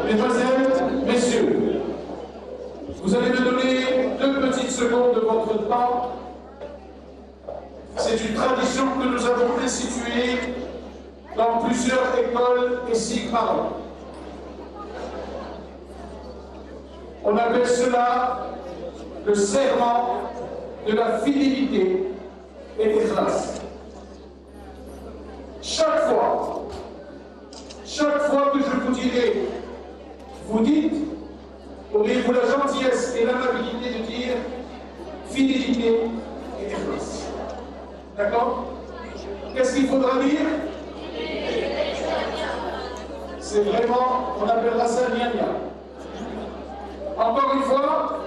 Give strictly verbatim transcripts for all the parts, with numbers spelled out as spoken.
Mesdemoiselles, Messieurs, vous allez me donner deux petites secondes de votre temps. C'est une tradition que nous avons instituée dans plusieurs écoles et cycles marins. On appelle cela le serment de la fidélité et des classes. Chaque fois, chaque fois que je vous dirai, vous dites, aurez-vous la gentillesse et l'amabilité de dire fidélité et ikhlas. D'accord? Qu'est-ce qu'il faudra dire? C'est vraiment, on appellera ça nia-nia. Encore une fois?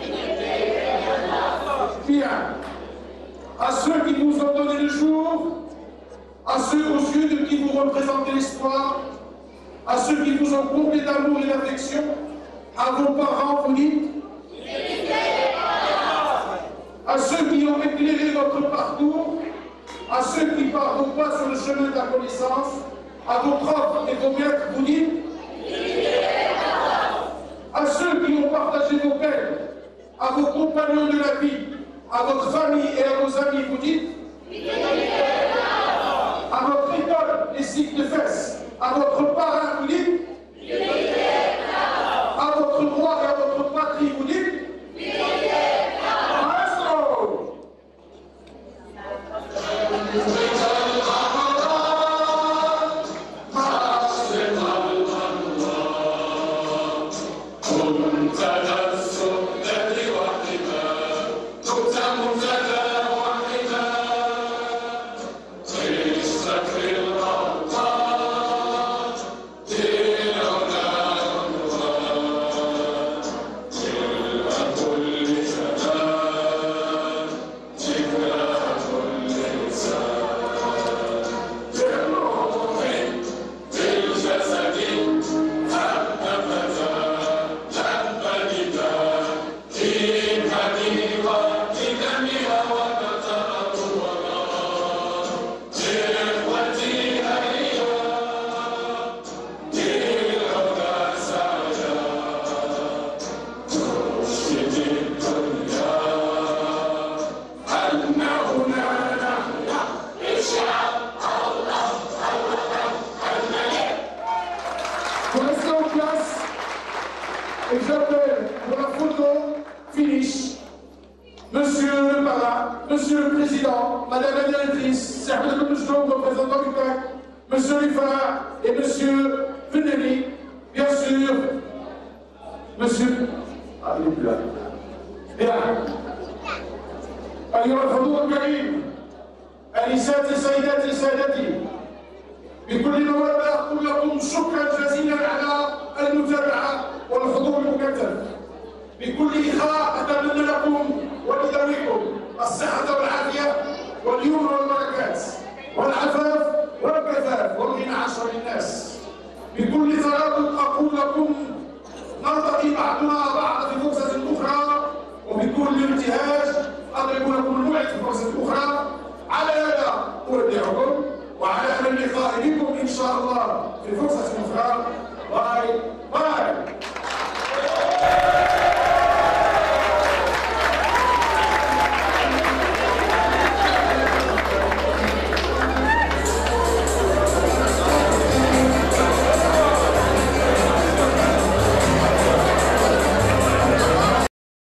Bien. À ceux qui vous ont donné le jour, à ceux aux yeux de qui vous représentez l'espoir, à ceux qui vous ont comblé d'amour et d'affection, à vos parents, vous dites, à ceux qui ont éclairé votre parcours, à ceux qui par vos pas sur le chemin de la connaissance, à vos profs et vos maîtres, vous dites, à ceux qui ont partagé vos peines, à vos compagnons de la vie, à votre famille et à vos amis, vous dites, à votre école, les cycles de fesses, à votre parrain, vous dites, à votre roi et à votre patrie, vous dites, Maestro. Et j'appelle pour la photo finish Monsieur le parrain, Monsieur le Président, Madame la Directrice, certains de nous représentant du C A C, Monsieur Lifar et Monsieur Veneli, bien sûr, Monsieur... Ah, il est plus là. Bien. أيها الحضور الكريم، أنساتي سيداتي سادتي، بكل مودة أقول لكم شكرا جزيلا على المتابعة والحضور المكثف. بكل إخاء أتمنى لكم ولذويكم الصحة والعافية واليمن والبركات والعفاف والكفاف والغنى عن شر الناس. بكل ترابط أقول لكم نلتقي بعضنا بعض في فرصة أخرى، وبكل ابتهاج أضرب لكم الموعد في فرصة أخرى. على هذا أودعكم وعلى أمل اللقاء بكم إن شاء الله في فرصة أخرى.